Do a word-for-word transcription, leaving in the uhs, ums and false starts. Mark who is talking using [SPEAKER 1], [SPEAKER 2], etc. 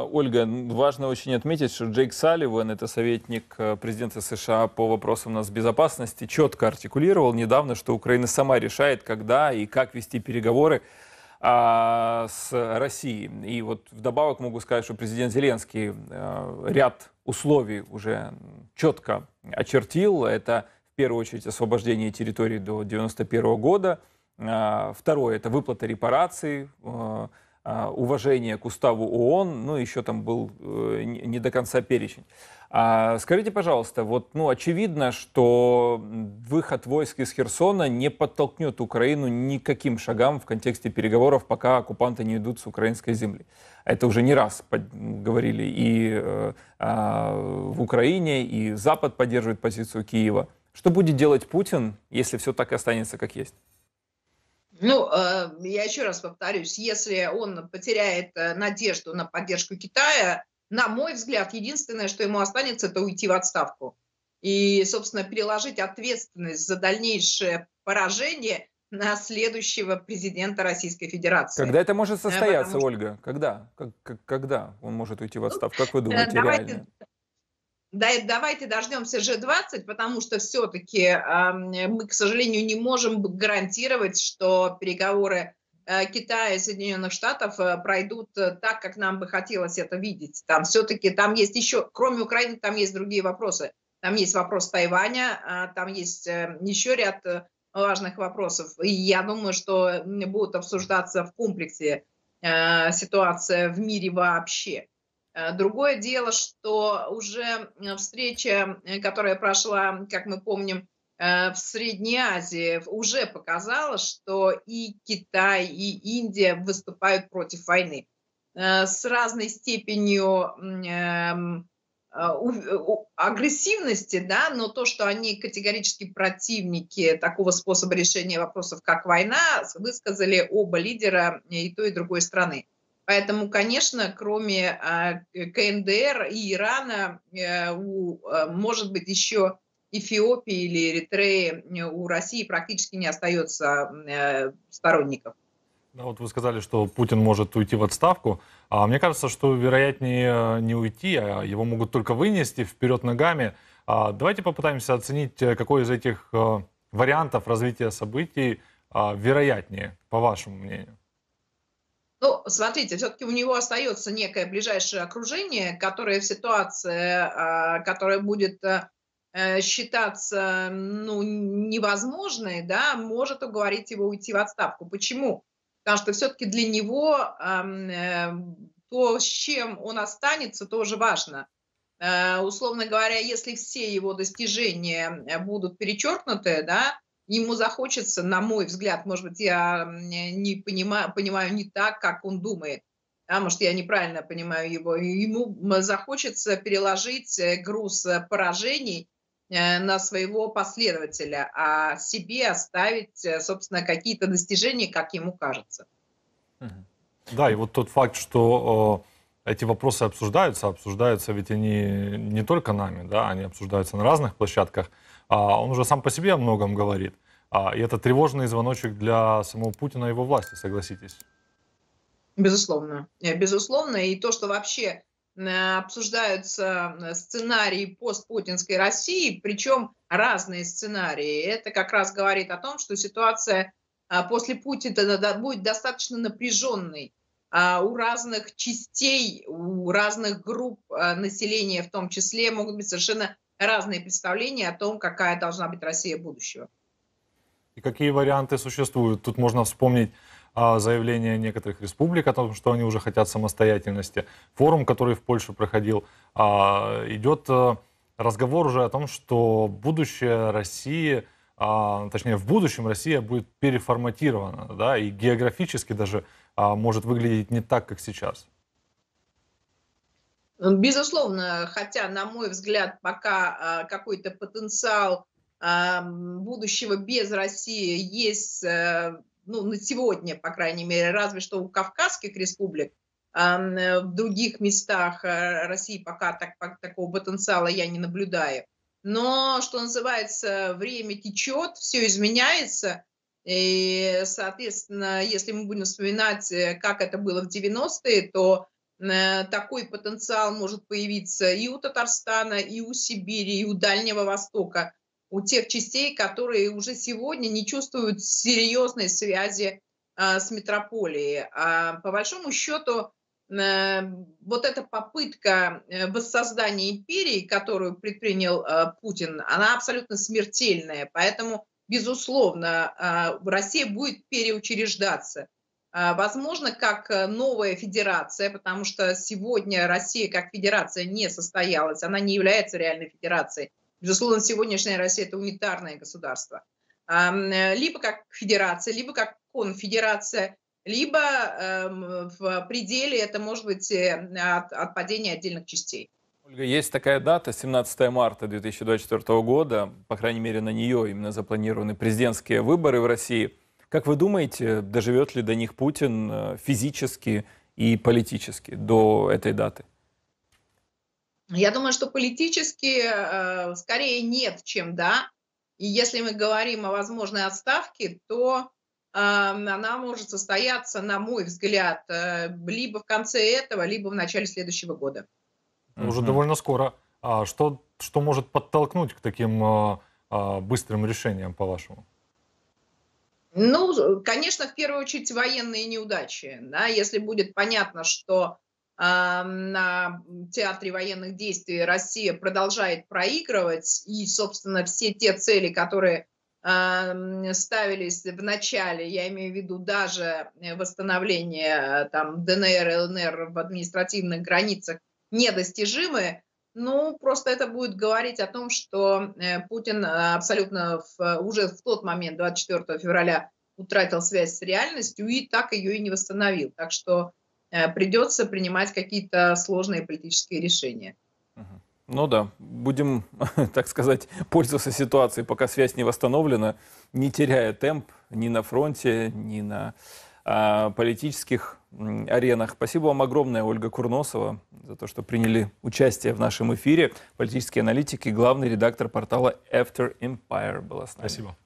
[SPEAKER 1] Ольга, н- важно очень отметить, что Джейк Салливан, это советник э, президента США по вопросам у нас безопасности, четко артикулировал недавно, что Украина сама решает, когда и как вести переговоры а, с Россией. И вот вдобавок могу сказать, что президент Зеленский э, ряд условий уже четко очертил. Это в первую очередь освобождение территорий до девяносто первого года. А, Второе — это выплата репараций, э, а, уважение к уставу ООН, ну, еще там был э, не не до конца перечень. А, Скажите, пожалуйста, вот, ну, очевидно, что выход войск из Херсона не подтолкнет Украину никаким шагам в контексте переговоров, пока оккупанты не идут с украинской земли. Это уже не раз под- говорили и э, а, в Украине, и Запад поддерживает позицию Киева. Что будет делать Путин, если все так и останется, как есть?
[SPEAKER 2] Ну, э, я еще раз повторюсь, если он потеряет э, надежду на поддержку Китая, на мой взгляд, единственное, что ему останется, это уйти в отставку. И, собственно, переложить ответственность за дальнейшее поражение на следующего президента Российской Федерации.
[SPEAKER 1] Когда это может
[SPEAKER 2] Э,
[SPEAKER 1] состояться,
[SPEAKER 2] Потому что,
[SPEAKER 1] Ольга? Когда? Как- как- когда он может уйти в
[SPEAKER 2] ну,
[SPEAKER 1] отставку? Как вы
[SPEAKER 2] э,
[SPEAKER 1] думаете,
[SPEAKER 2] давайте
[SPEAKER 1] реально?
[SPEAKER 2] Да, и давайте дождемся Ж двадцать, потому что все-таки мы, к сожалению, не можем б- гарантировать, что переговоры э, Китая и Соединенных Штатов э, пройдут э, так, как нам бы хотелось это видеть. Там все-таки, там есть еще, кроме Украины, там есть другие вопросы. Там есть вопрос Тайваня, а, там есть э, еще ряд э, важных вопросов. И я думаю, что м, будут обсуждаться в комплексе э, ситуация в мире вообще. Э, Другое дело, что уже э, встреча, э, которая прошла, как мы помним, э, в Средней Азии, в- уже показала, что и Китай, и Индия выступают против войны. Э, С разной степенью м, эм, э, у- у- агрессивности, да, но то, что они категорически противники такого способа решения вопросов, как война, с- высказали оба лидера и той, и другой страны. Поэтому, конечно, кроме а, К Н Д Р и Ирана, э, у, э, может быть, еще Эфиопии или Эритреи, э, у России практически не остается э, сторонников.
[SPEAKER 3] Да, вот вы сказали, что Путин может уйти в отставку. А мне кажется, что вероятнее не уйти, а его могут только вынести вперед ногами. А давайте попытаемся оценить, э, какой из этих э, вариантов развития событий а, вероятнее, по вашему мнению.
[SPEAKER 2] Ну, смотрите, все-таки у него остается некое ближайшее окружение, которое в ситуации, а, которая будет э, э, считаться ну, невозможной, да, может уговорить его уйти в отставку. Почему? Потому что все-таки для него ам, э, то, с чем он останется, тоже важно. Э, условно говоря, если все его достижения э, будут перечеркнуты, да, ему захочется, на мой взгляд, может быть, я м, не понимаю, понимаю не так, как он думает, да, может, я неправильно понимаю его, и ему м, захочется переложить э, груз э, поражений э, на своего последователя, а себе оставить, э, собственно, какие-то достижения, как ему кажется.
[SPEAKER 1] Мгм.
[SPEAKER 3] Да, и вот тот факт, что э, эти вопросы обсуждаются, обсуждаются ведь они не только нами, да, они обсуждаются на разных площадках, а он уже сам по себе о многом говорит. А, и это тревожный звоночек для самого Путина и его власти, согласитесь.
[SPEAKER 2] Безусловно, э, безусловно. И то, что вообще э, обсуждаются э, сценарии постпутинской России, причем разные сценарии, это как раз говорит о том, что ситуация а, после Путина да- да, будет достаточно напряженной. А, У разных частей, у разных групп а, населения в том числе могут быть совершенно разные представления о том, какая должна быть Россия будущего.
[SPEAKER 3] И какие варианты существуют? Тут можно вспомнить а, заявление некоторых республик о том, что они уже хотят самостоятельности. Форум, который в Польше проходил, а, идет а, разговор уже о том, что будущее России, а, точнее в будущем Россия будет переформатирована, да, и географически даже а, может выглядеть не так, как сейчас.
[SPEAKER 2] Безусловно, хотя, на мой взгляд, пока а, какой-то потенциал ам, будущего без России есть, э, ну, на сегодня, по крайней мере, разве что у Кавказских республик. Ам, э, В других местах э, России пока так- пок- такого потенциала я не наблюдаю. Но, что называется, время течет, все изменяется. И, соответственно, если мы будем вспоминать, э, как это было в девяностые, то такой потенциал может появиться и у Татарстана, и у Сибири, и у Дальнего Востока, у тех частей, которые уже сегодня не чувствуют серьезной связи а, с метрополией. А по большому счету, а, вот эта попытка воссоздания империи, которую предпринял а, Путин, она абсолютно смертельная. Поэтому, безусловно, а, Россия будет переучреждаться. Возможно, как новая федерация, потому что сегодня Россия как федерация не состоялась, она не является реальной федерацией. Безусловно, сегодняшняя Россия – это унитарное государство. Либо как федерация, либо как конфедерация, либо в пределе это может быть от, от падения отдельных частей.
[SPEAKER 1] Ольга, есть такая дата, семнадцатое марта две тысячи двадцать четвёртого года, по крайней мере на нее именно запланированы президентские выборы в России. Как вы думаете, доживет ли до них Путин физически и политически до этой даты?
[SPEAKER 2] Я думаю, что политически э, скорее нет, чем да. И если мы говорим о возможной отставке, то э, она может состояться, на мой взгляд, э, либо в конце этого, либо в начале следующего года.
[SPEAKER 3] Уже mm-hmm. довольно скоро. А что, что может подтолкнуть к таким э, э, быстрым решениям, по-вашему?
[SPEAKER 2] Ну, конечно, в первую очередь военные неудачи. Да? Если будет понятно, что э, на театре военных действий Россия продолжает проигрывать, и, собственно, все те цели, которые э, ставились в начале, я имею в виду даже восстановление там, ДНР, ЛНР в административных границах, недостижимы, ну, просто это будет говорить о том, что э, Путин абсолютно в, уже в тот момент, двадцать четвёртого февраля, утратил связь с реальностью и так ее и не восстановил. Так что э, придется принимать какие-то сложные политические решения.
[SPEAKER 1] Ну да, будем, так сказать, пользоваться ситуацией, пока связь не восстановлена, не теряя темп ни на фронте, ни на а, политических аренах. Спасибо вам огромное, Ольга Курносова, за то, что приняли участие в нашем эфире. Политический аналитик и главный редактор портала After Empire была с нами.
[SPEAKER 3] Спасибо.